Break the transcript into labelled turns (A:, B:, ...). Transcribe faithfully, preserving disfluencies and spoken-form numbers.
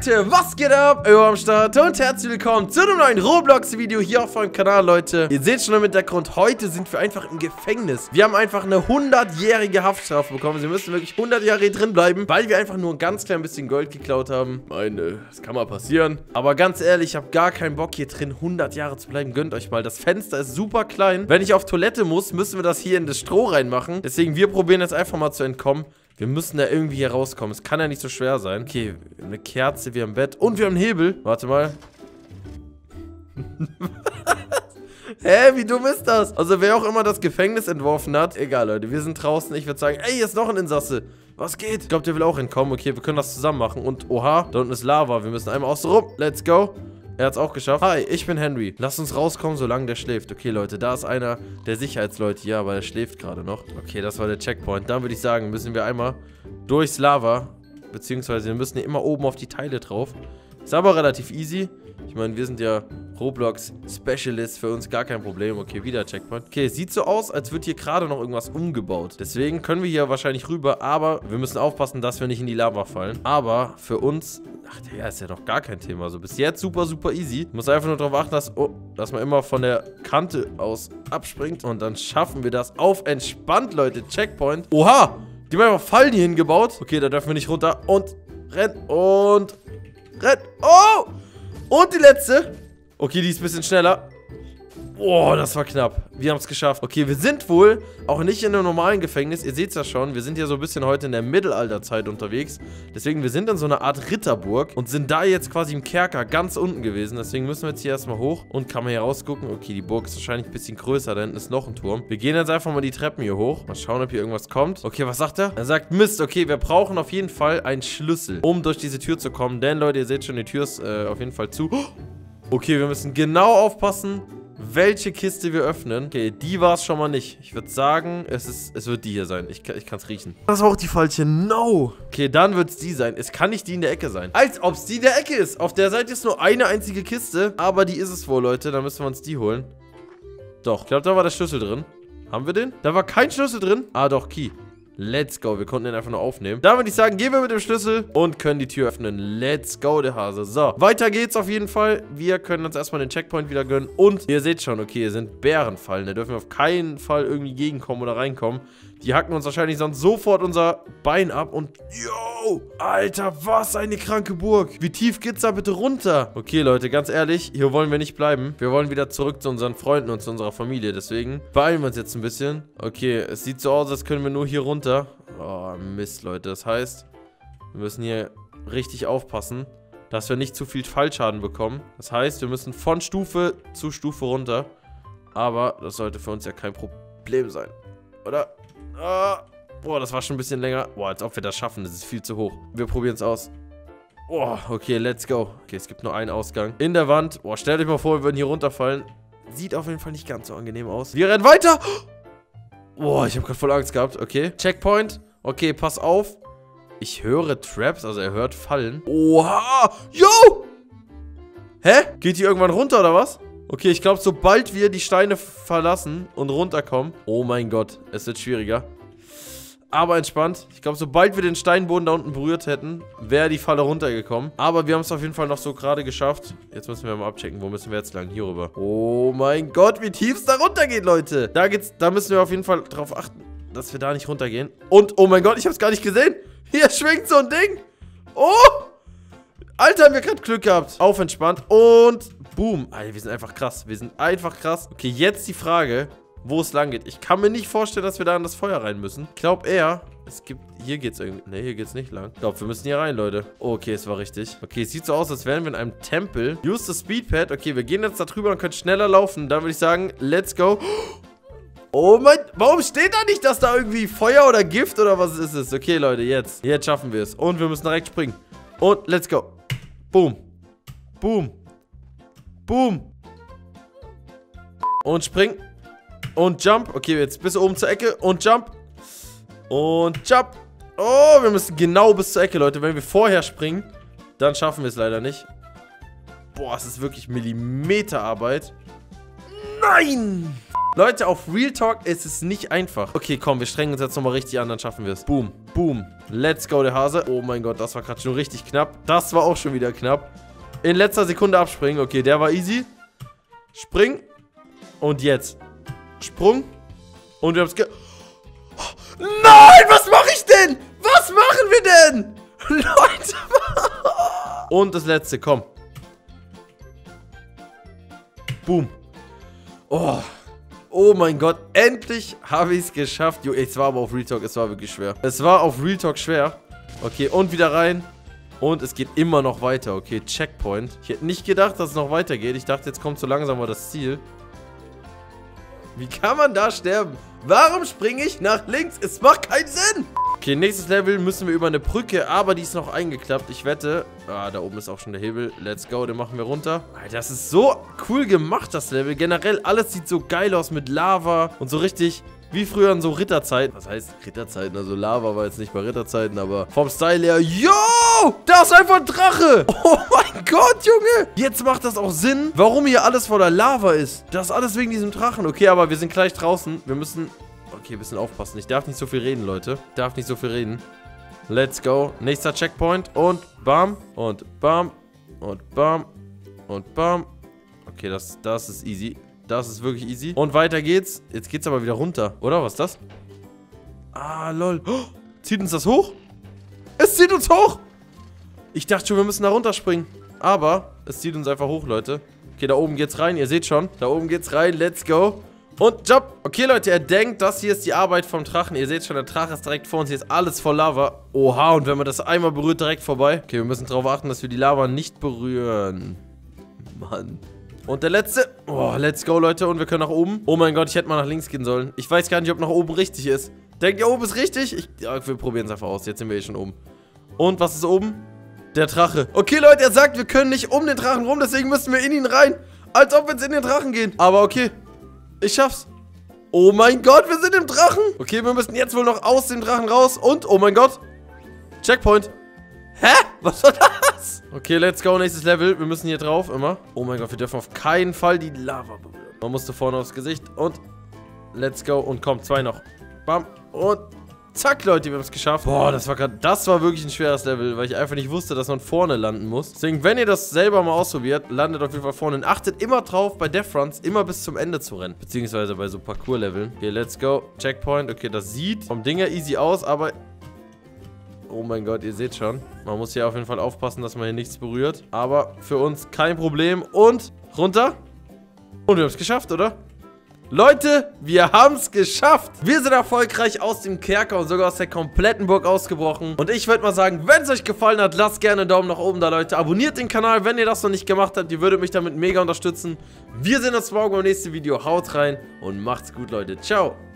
A: Leute, was geht ab? Euro am Start und herzlich willkommen zu einem neuen Roblox-Video hier auf meinem Kanal, Leute. Ihr seht schon im Hintergrund, heute sind wir einfach im Gefängnis. Wir haben einfach eine hundertjährige Haftstrafe bekommen. Wir müssen wirklich hundert Jahre hier drin bleiben, weil wir einfach nur ein ganz klein bisschen Gold geklaut haben. Meine, das kann mal passieren. Aber ganz ehrlich, ich habe gar keinen Bock hier drin hundert Jahre zu bleiben. Gönnt euch mal. Das Fenster ist super klein. Wenn ich auf Toilette muss, müssen wir das hier in das Stroh reinmachen. Deswegen, wir probieren jetzt einfach mal zu entkommen. Wir müssen da irgendwie hier rauskommen. Es kann ja nicht so schwer sein. Okay, wir haben eine Kerze, wir haben ein Bett und wir haben einen Hebel. Warte mal. Hä, wie dumm ist das? Also wer auch immer das Gefängnis entworfen hat. Egal, Leute, wir sind draußen. Ich würde sagen, ey, hier ist noch ein Insasse. Was geht? Ich glaube, der will auch entkommen. Okay, wir können das zusammen machen. Und oha, da unten ist Lava. Wir müssen einmal außen rum. Let's go. Er hat es auch geschafft. Hi, ich bin Henry. Lasst uns rauskommen, solange der schläft. Okay, Leute, da ist einer der Sicherheitsleute hier, aber der schläft gerade noch. Okay, das war der Checkpoint. Dann würde ich sagen, müssen wir einmal durchs Lava, beziehungsweise wir müssen hier immer oben auf die Teile drauf. Ist aber relativ easy. Ich meine, wir sind ja Roblox-Specialist, für uns gar kein Problem. Okay, wieder Checkpoint. Okay, es sieht so aus, als wird hier gerade noch irgendwas umgebaut. Deswegen können wir hier wahrscheinlich rüber, aber wir müssen aufpassen, dass wir nicht in die Lava fallen. Aber für uns, ach, der ist ja noch gar kein Thema. So bis jetzt super, super easy. Muss einfach nur darauf achten, dass, oh, dass man immer von der Kante aus abspringt. Und dann schaffen wir das auf entspannt, Leute. Checkpoint. Oha! Die haben einfach Fallen hier hingebaut. Okay, da dürfen wir nicht runter. Und renn und renn. Oh! Und die letzte. Okay, die ist ein bisschen schneller. Boah, das war knapp. Wir haben es geschafft. Okay, wir sind wohl auch nicht in einem normalen Gefängnis. Ihr seht es ja schon. Wir sind ja so ein bisschen heute in der Mittelalterzeit unterwegs. Deswegen, wir sind in so einer Art Ritterburg und sind da jetzt quasi im Kerker ganz unten gewesen. Deswegen müssen wir jetzt hier erstmal hoch und kann man hier rausgucken. Okay, die Burg ist wahrscheinlich ein bisschen größer. Da hinten ist noch ein Turm. Wir gehen jetzt einfach mal die Treppen hier hoch. Mal schauen, ob hier irgendwas kommt. Okay, was sagt er? Er sagt, Mist, okay, wir brauchen auf jeden Fall einen Schlüssel, um durch diese Tür zu kommen. Denn, Leute, ihr seht schon, die Tür ist äh, auf jeden Fall zu. Okay, wir müssen genau aufpassen, welche Kiste wir öffnen. Okay, die war es schon mal nicht. Ich würde sagen, es ist, es wird die hier sein. Ich, ich kann es riechen. Das war auch die falsche. No. Okay, dann wird es die sein. Es kann nicht die in der Ecke sein. Als ob es die in der Ecke ist. Auf der Seite ist nur eine einzige Kiste. Aber die ist es wohl, Leute. Dann müssen wir uns die holen. Doch. Ich glaube, da war der Schlüssel drin. Haben wir den? Da war kein Schlüssel drin. Ah, doch, Key. Let's go. Wir konnten den einfach nur aufnehmen. Da würde ich sagen, gehen wir mit dem Schlüssel und können die Tür öffnen. Let's go, der Hase. So, weiter geht's auf jeden Fall. Wir können uns erstmal den Checkpoint wieder gönnen. Und ihr seht schon, okay, hier sind Bärenfallen. Da dürfen wir auf keinen Fall irgendwie gegenkommen oder reinkommen. Die hacken uns wahrscheinlich sonst sofort unser Bein ab und... Yo! Alter, was eine kranke Burg. Wie tief geht's da bitte runter? Okay, Leute, ganz ehrlich, hier wollen wir nicht bleiben. Wir wollen wieder zurück zu unseren Freunden und zu unserer Familie. Deswegen beeilen wir uns jetzt ein bisschen. Okay, es sieht so aus, als können wir nur hier runter. Oh, Mist, Leute. Das heißt, wir müssen hier richtig aufpassen, dass wir nicht zu viel Fallschaden bekommen. Das heißt, wir müssen von Stufe zu Stufe runter. Aber das sollte für uns ja kein Problem sein. Oder? Ah, boah, das war schon ein bisschen länger. Boah, als ob wir das schaffen. Das ist viel zu hoch. Wir probieren es aus. Boah, okay, let's go. Okay, es gibt nur einen Ausgang. In der Wand. Boah, stellt euch mal vor, wir würden hier runterfallen. Sieht auf jeden Fall nicht ganz so angenehm aus. Wir rennen weiter. Boah, ich habe gerade voll Angst gehabt. Okay, Checkpoint. Okay, pass auf. Ich höre Traps, also er hört Fallen. Oha! Yo! Hä? Geht die irgendwann runter oder was? Okay, ich glaube, sobald wir die Steine verlassen und runterkommen... Oh mein Gott, es wird schwieriger. Aber entspannt. Ich glaube, sobald wir den Steinboden da unten berührt hätten, wäre die Falle runtergekommen. Aber wir haben es auf jeden Fall noch so gerade geschafft. Jetzt müssen wir mal abchecken. Wo müssen wir jetzt lang? Hier rüber. Oh mein Gott, wie tief es da runtergeht, Leute. Da geht's, da müssen wir auf jeden Fall drauf achten, dass wir da nicht runtergehen. Und, oh mein Gott, ich habe es gar nicht gesehen. Hier schwingt so ein Ding. Oh! Alter, haben wir gerade Glück gehabt. Auf entspannt. Und boom. Alter, wir sind einfach krass. Wir sind einfach krass. Okay, jetzt die Frage, wo es lang geht. Ich kann mir nicht vorstellen, dass wir da in das Feuer rein müssen. Ich glaube eher, es gibt... Hier geht's irgendwie... Ne, hier geht's nicht lang. Ich glaube, wir müssen hier rein, Leute. Oh, okay, es war richtig. Okay, es sieht so aus, als wären wir in einem Tempel. Use the Speedpad. Okay, wir gehen jetzt da drüber und können schneller laufen. Dann würde ich sagen, let's go. Oh mein... Warum steht da nicht, dass da irgendwie Feuer oder Gift oder was ist es? Okay, Leute, jetzt. Jetzt schaffen wir es. Und wir müssen direkt springen. Und let's go. Boom. Boom. Boom. Und spring. Und jump. Okay, jetzt bis oben zur Ecke. Und jump. Und jump. Oh, wir müssen genau bis zur Ecke, Leute. Wenn wir vorher springen, dann schaffen wir es leider nicht. Boah, es ist wirklich Millimeterarbeit. Nein! Leute, auf Real Talk ist es nicht einfach. Okay, komm, wir strengen uns jetzt nochmal richtig an, dann schaffen wir es. Boom, boom. Let's go, der Hase. Oh mein Gott, das war gerade schon richtig knapp. Das war auch schon wieder knapp. In letzter Sekunde abspringen. Okay, der war easy. Spring. Und jetzt. Sprung. Und wir haben es ge... Nein, was mache ich denn? Was machen wir denn? Leute. Und das letzte, komm. Boom. Oh. Oh mein Gott, endlich habe ich es geschafft. Jo, es war aber auf Real Talk, es war wirklich schwer. Es war auf Real Talk schwer. Okay, und wieder rein. Und es geht immer noch weiter. Okay, Checkpoint. Ich hätte nicht gedacht, dass es noch weitergeht. Ich dachte, jetzt kommt so langsam mal das Ziel. Wie kann man da sterben? Warum springe ich nach links? Es macht keinen Sinn. Okay, nächstes Level müssen wir über eine Brücke, aber die ist noch eingeklappt. Ich wette... Ah, da oben ist auch schon der Hebel. Let's go, den machen wir runter. Alter, das ist so cool gemacht, das Level. Generell, alles sieht so geil aus mit Lava und so richtig... Wie früher in so Ritterzeiten. Was heißt Ritterzeiten? Also Lava war jetzt nicht bei Ritterzeiten, aber vom Style her. Yo! Da ist einfach ein Drache! Oh mein Gott, Junge! Jetzt macht das auch Sinn, warum hier alles voller Lava ist. Das ist alles wegen diesem Drachen. Okay, aber wir sind gleich draußen. Wir müssen... Okay, ein bisschen aufpassen. Ich darf nicht so viel reden, Leute. Ich darf nicht so viel reden. Let's go. Nächster Checkpoint. Und bam. Und bam. Und bam. Und bam. Okay, das, das ist easy. Das ist wirklich easy. Und weiter geht's. Jetzt geht's aber wieder runter. Oder? Was ist das? Ah, lol. Oh, zieht uns das hoch? Es zieht uns hoch! Ich dachte schon, wir müssen da runterspringen. Aber es zieht uns einfach hoch, Leute. Okay, da oben geht's rein. Ihr seht schon. Da oben geht's rein. Let's go. Und Jump. Okay, Leute, er denkt, das hier ist die Arbeit vom Drachen. Ihr seht schon, der Drache ist direkt vor uns. Hier ist alles voll Lava. Oha, und wenn man das einmal berührt, direkt vorbei. Okay, wir müssen darauf achten, dass wir die Lava nicht berühren. Mann. Und der letzte. Oh, let's go, Leute. Und wir können nach oben. Oh mein Gott, ich hätte mal nach links gehen sollen. Ich weiß gar nicht, ob nach oben richtig ist. Denkt ihr, oben ist richtig? Ich, ja, wir probieren es einfach aus. Jetzt sind wir eh schon oben. Und was ist oben? Der Drache. Okay, Leute, er sagt, wir können nicht um den Drachen rum. Deswegen müssen wir in ihn rein. Als ob wir jetzt in den Drachen gehen. Aber okay. Ich schaff's. Oh mein Gott, wir sind im Drachen. Okay, wir müssen jetzt wohl noch aus dem Drachen raus. Und, oh mein Gott. Checkpoint. Hä? Was war das? Okay, let's go. Nächstes Level. Wir müssen hier drauf immer. Oh mein Gott, wir dürfen auf keinen Fall die Lava berühren. Man musste vorne aufs Gesicht. Und let's go. Und komm, zwei noch. Bam. Und zack, Leute, wir haben es geschafft. Boah, das war gerade, das war wirklich ein schweres Level, weil ich einfach nicht wusste, dass man vorne landen muss. Deswegen, wenn ihr das selber mal ausprobiert, landet auf jeden Fall vorne. Und achtet immer drauf, bei Death Runs immer bis zum Ende zu rennen. Beziehungsweise bei so Parkour-Leveln. Okay, let's go. Checkpoint. Okay, das sieht vom Ding her easy aus, aber... Oh mein Gott, ihr seht schon. Man muss hier auf jeden Fall aufpassen, dass man hier nichts berührt. Aber für uns kein Problem. Und runter. Und wir haben es geschafft, oder? Leute, wir haben es geschafft. Wir sind erfolgreich aus dem Kerker und sogar aus der kompletten Burg ausgebrochen. Und ich würde mal sagen, wenn es euch gefallen hat, lasst gerne einen Daumen nach oben da, Leute. Abonniert den Kanal, wenn ihr das noch nicht gemacht habt. Ihr würdet mich damit mega unterstützen. Wir sehen uns morgen beim nächsten Video. Haut rein und macht's gut, Leute. Ciao.